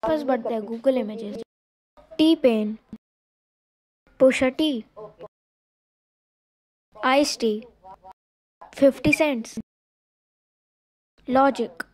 First, but their Google images. T-Pain, Pusha T, Ice T, 50 cents, Logic.